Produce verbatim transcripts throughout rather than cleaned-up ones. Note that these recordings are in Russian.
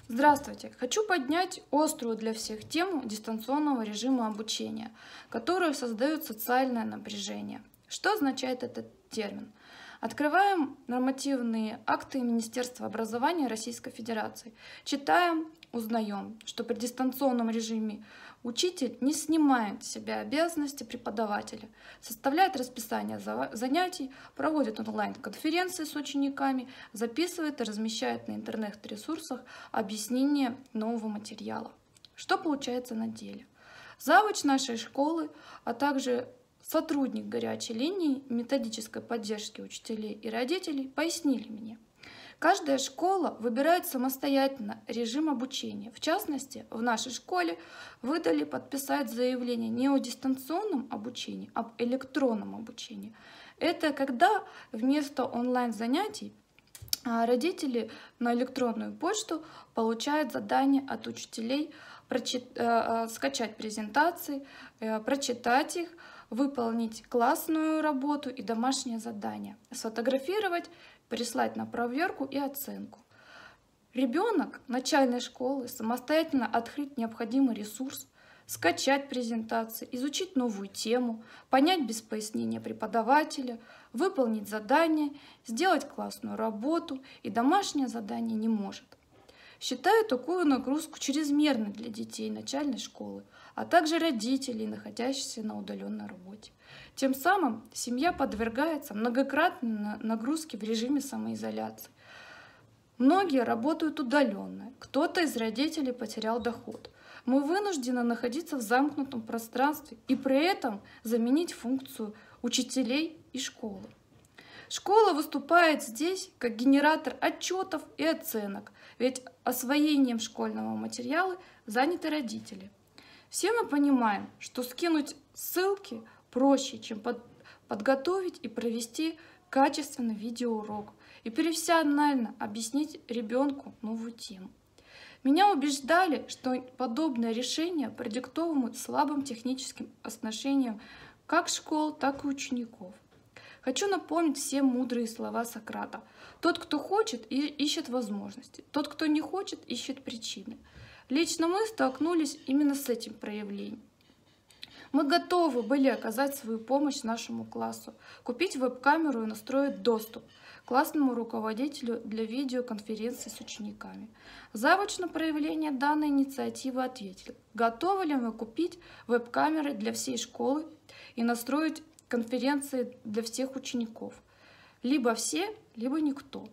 Здравствуйте! Хочу поднять острую для всех тему дистанционного режима обучения, который создает социальное напряжение. Что означает этот термин? Открываем нормативные акты Министерства образования Российской Федерации. Читаем, узнаем, что при дистанционном режиме учитель не снимает с себя обязанности преподавателя, составляет расписание занятий, проводит онлайн-конференции с учениками, записывает и размещает на интернет-ресурсах объяснение нового материала. Что получается на деле? Завуч нашей школы, а также сотрудник горячей линии методической поддержки учителей и родителей пояснили мне. Каждая школа выбирает самостоятельно режим обучения. В частности, в нашей школе выдали подписать заявление не о дистанционном обучении, а об электронном обучении. Это когда вместо онлайн-занятий родители на электронную почту получают задание от учителей скачать презентации, прочитать их, выполнить классную работу и домашнее задание, сфотографировать, прислать на проверку и оценку. Ребенок начальной школы самостоятельно открыть необходимый ресурс, скачать презентации, изучить новую тему, понять без пояснения преподавателя, выполнить задание, сделать классную работу и домашнее задание не может. Считаю такую нагрузку чрезмерной для детей начальной школы, а также родителей, находящихся на удаленной работе. Тем самым семья подвергается многократной нагрузке в режиме самоизоляции. Многие работают удаленно, кто-то из родителей потерял доход. Мы вынуждены находиться в замкнутом пространстве и при этом заменить функцию учителей и школы. Школа выступает здесь как генератор отчетов и оценок, ведь освоением школьного материала заняты родители. Все мы понимаем, что скинуть ссылки проще, чем под, подготовить и провести качественный видеоурок и профессионально объяснить ребенку новую тему. Меня убеждали, что подобное решение продиктовано слабым техническим оснащением как школ, так и учеников. Хочу напомнить все мудрые слова Сократа. Тот, кто хочет, ищет возможности. Тот, кто не хочет, ищет причины. Лично мы столкнулись именно с этим проявлением. Мы готовы были оказать свою помощь нашему классу, купить веб-камеру и настроить доступ к классному руководителю для видеоконференции с учениками. Завуч на проявление данной инициативы ответил: готовы ли мы купить веб-камеры для всей школы и настроить конференции для всех учеников? Либо все, либо никто.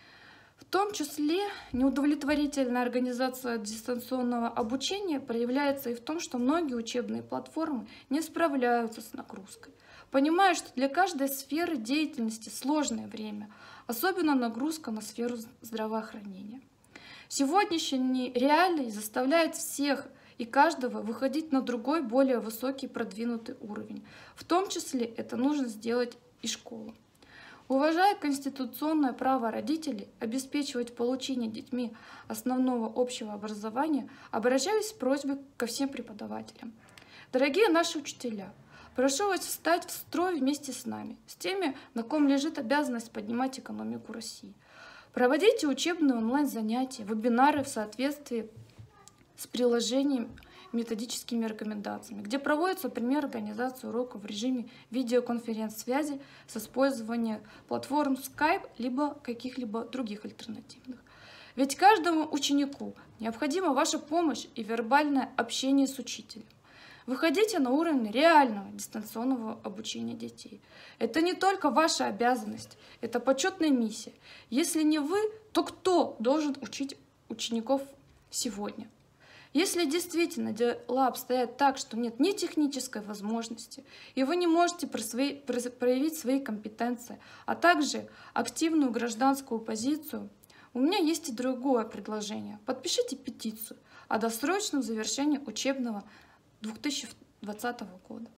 В том числе неудовлетворительная организация дистанционного обучения проявляется и в том, что многие учебные платформы не справляются с нагрузкой. Понимаю, что для каждой сферы деятельности сложное время, особенно нагрузка на сферу здравоохранения. Сегодняшние реалии заставляют всех и каждого выходить на другой, более высокий, продвинутый уровень. В том числе это нужно сделать и школа. Уважая конституционное право родителей обеспечивать получение детьми основного общего образования, обращаюсь с просьбой ко всем преподавателям. Дорогие наши учителя, прошу вас встать в строй вместе с нами, с теми, на ком лежит обязанность поднимать экономику России. Проводите учебные онлайн-занятия, вебинары в соответствии с приложением методическими рекомендациями, где проводится пример организации уроков в режиме видеоконференц-связи с использованием платформ Skype либо каких-либо других альтернативных. Ведь каждому ученику необходима ваша помощь и вербальное общение с учителем. Выходите на уровень реального дистанционного обучения детей. Это не только ваша обязанность, это почетная миссия. Если не вы, то кто должен учить учеников сегодня? Если действительно дела обстоят так, что нет ни технической возможности, и вы не можете проявить свои компетенции, а также активную гражданскую позицию, у меня есть и другое предложение. Подпишите петицию о досрочном завершении учебного две тысячи двадцатого года.